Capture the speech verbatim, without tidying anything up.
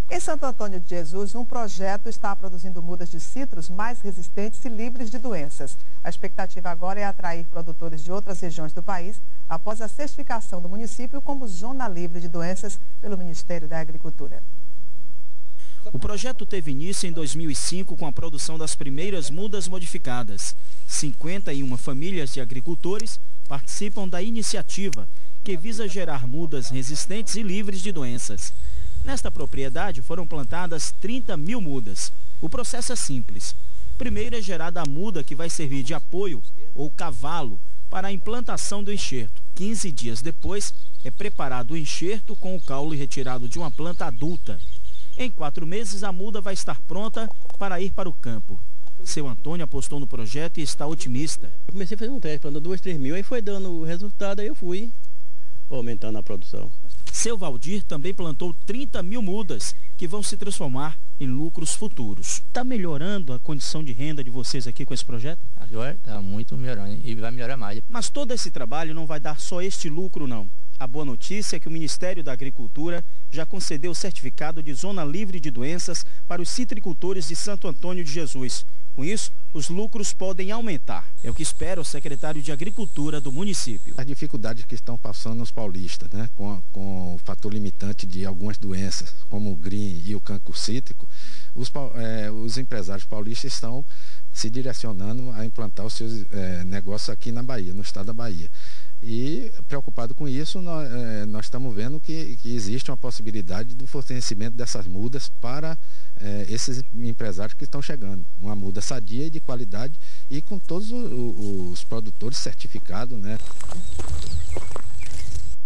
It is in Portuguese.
Em Santo Antônio de Jesus, um projeto está produzindo mudas de citros mais resistentes e livres de doenças. A expectativa agora é atrair produtores de outras regiões do país após a certificação do município como zona livre de doenças pelo Ministério da Agricultura. O projeto teve início em dois mil e cinco com a produção das primeiras mudas modificadas. cinquenta e uma famílias de agricultores participam da iniciativa, que visa gerar mudas resistentes e livres de doenças. Nesta propriedade foram plantadas trinta mil mudas. O processo é simples. Primeiro é gerada a muda que vai servir de apoio ou cavalo para a implantação do enxerto. quinze dias depois é preparado o enxerto com o caule retirado de uma planta adulta. Em quatro meses a muda vai estar pronta para ir para o campo. Seu Antônio apostou no projeto e está otimista. Eu comecei a fazer um teste, plantando duas, três mil, aí foi dando o resultado, aí eu fui aumentando a produção. Seu Valdir também plantou trinta mil mudas, que vão se transformar em lucros futuros. Está melhorando a condição de renda de vocês aqui com esse projeto? Agora está muito melhorando e vai melhorar mais. Mas todo esse trabalho não vai dar só este lucro, não. A boa notícia é que o Ministério da Agricultura já concedeu o certificado de zona livre de doenças para os citricultores de Santo Antônio de Jesus. Com isso, os lucros podem aumentar. É o que espera o secretário de Agricultura do município. As dificuldades que estão passando os paulistas, né, com, com o fator limitante de algumas doenças, como o green e o cancro cítrico, os, é, os empresários paulistas estão se direcionando a implantar os seus é, negócios aqui na Bahia, no estado da Bahia. E, preocupado com isso, nós, é, nós estamos vendo que, que existe uma possibilidade do fornecimento dessas mudas para é, esses empresários que estão chegando. Uma muda sadia e de qualidade e com todos os, os produtores certificados, né?